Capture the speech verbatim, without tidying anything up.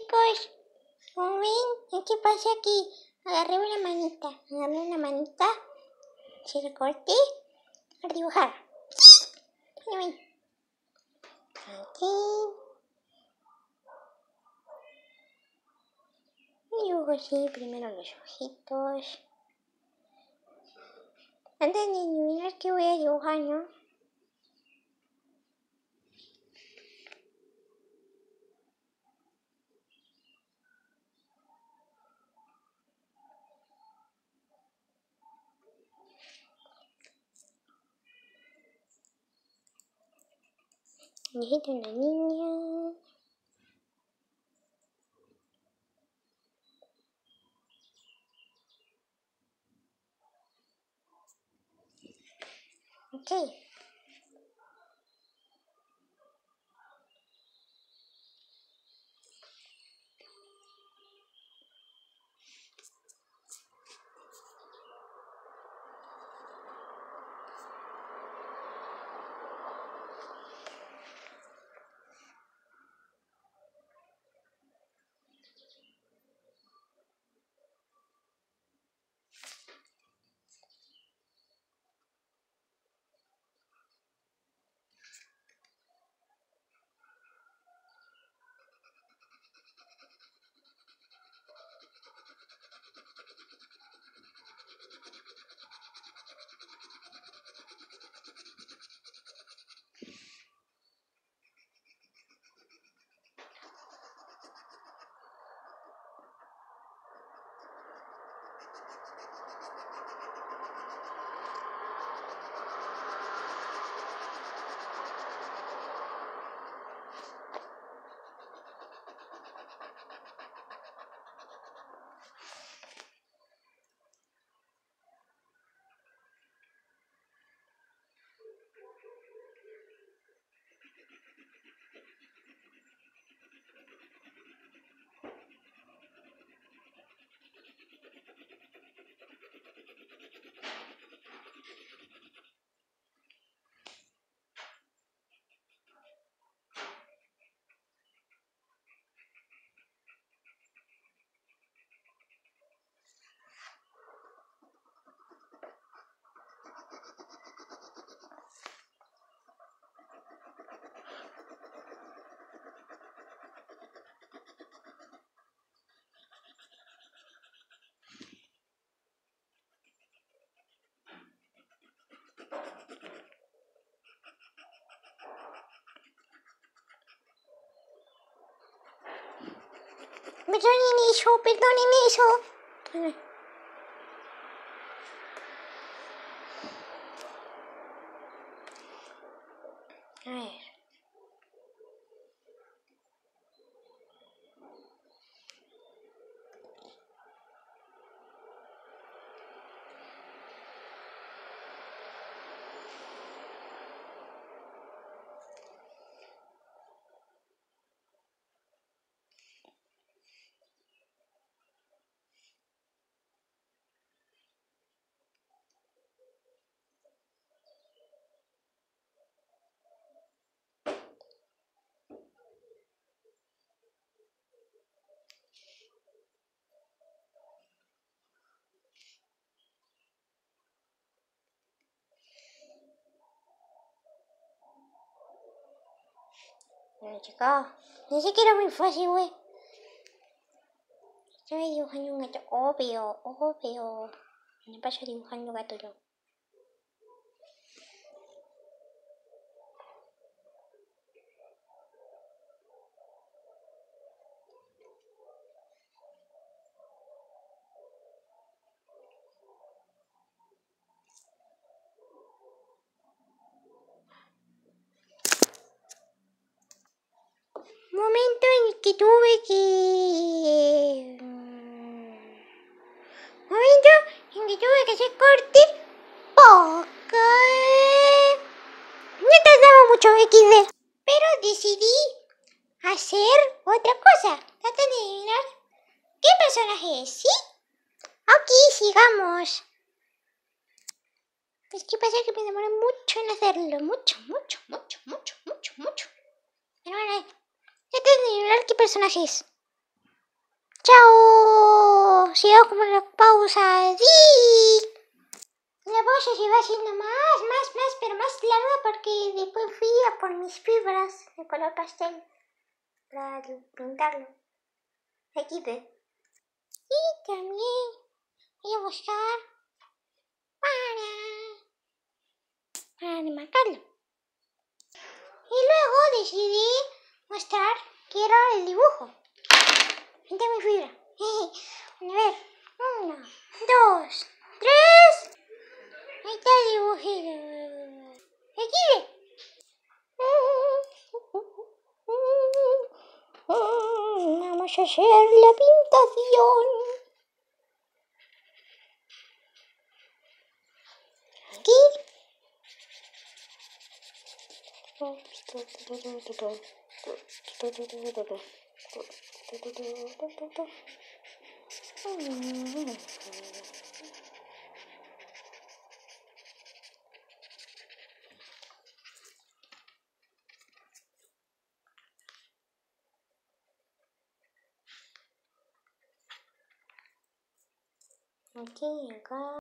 chicos, como ven, ¿qué pasa aquí? Agarré una manita, agarré una manita, se recorté para dibujar. Ahí ven. Aquí. Y dibujo así, primero los ojitos. Antes de adivinar qué voy a dibujar, ¿no? Necesito una niña. Ok. Perdonen eso, perdonen eso. A ver. Bueno, chicos, pensé que era muy fácil, güey. Estoy dibujando un gato, obvio, obvio. Me paso dibujando gato yo. Momento en el que tuve que... Momento en que tuve que hacer corte porque no tardaba mucho equis de. Pero decidí hacer otra cosa. Tratan de adivinar qué personaje es, ¿sí? Ok, sigamos. Pues qué pasa que me demoré mucho en hacerlo. Mucho, mucho, mucho, mucho, mucho, mucho. Pero bueno, tratan de adivinar qué personaje es. ¡Chao! Sigo como una pausa. ¡Sí! La bolsa se va haciendo más, más, más, pero más larga porque después fui a por mis fibras de color pastel para pintarlo. Aquí ve. Y también voy a buscar para, para marcarlo. Y luego decidí mostrar que era el dibujo. Pinté mi fibra. A ver, uno, dos, tres. Ahí está el dibujito. Aquí ve. Vamos a hacer la pintación. Aquí. Aquí, acá.